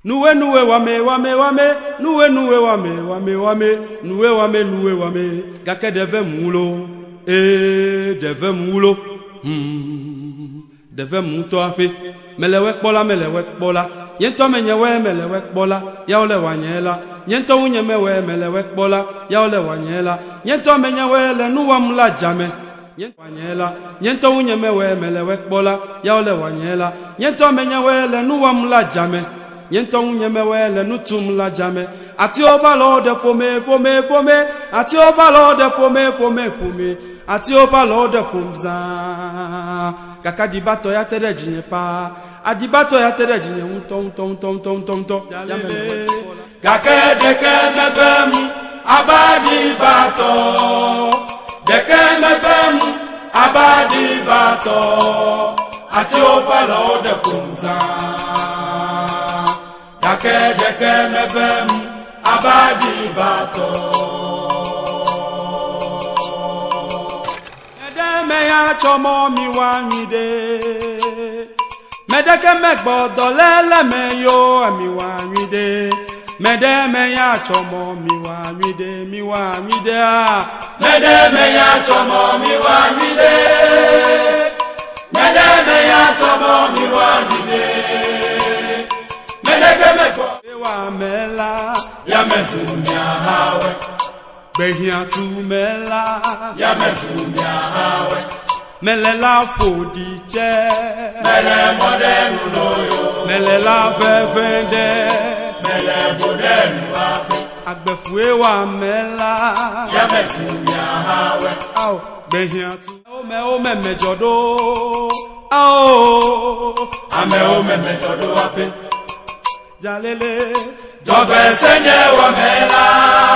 Nuwe nuwe wame wame wame, nuwe nuwe wame wame wame, nuwe wame, gake deve mulo, deve mulo, deve muto afe, melewek bola, yento menyewe melewek bola, yaole wanyela, yento unyemewe melewek bola, yaole wanyela, yento menyewe le nuwam la jame. Wanyela, yento unyemewe melewek bola, yaole wanyela, yento menyewe le nuwam la jame. Yento unyemewe le nutum la jame. Ati overload pome, ati overload pome, ati overload pomza. Kaka dibato ya tere jinye pa, adibato ya tere jinye unto. Kake deke mebem, abadi bato. Deke mebem, abadi bato. Ati overload pomza. Deke mebem abadi bato. Medeme ya chomo mi wanyide. Medeke megbodo lele me yo mi wanyide. Medeme ya chomo mi wanyide. Medeme ya chomo mi wanyide. Medeme ya chomo mi wanyide. Mela ya mezumia hawe behia tu mela ya mezumia hawe melela fodiche mele modenu loyo melela vevende mele modenu agbefue wa mela ya mezumia hawe au behia tu o me mejodo au ame o me mejodo ape Jalele, jobe senye wa mela.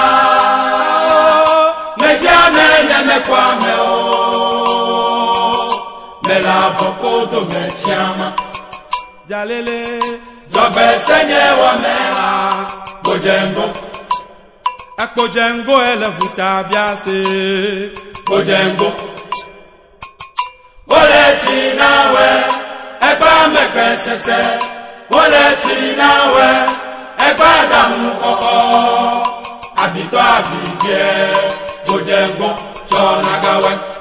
Mejane nyeme kwa meo. Mela vokodo mechama. Jalele, jobe senye wa mela. Bojengo, akbojengo ele vuta biase. Bojengo, ole chinawe, eba mekesese. Ole chinawe, egbadamu koko, abito abidie, bojengo, chonagawe.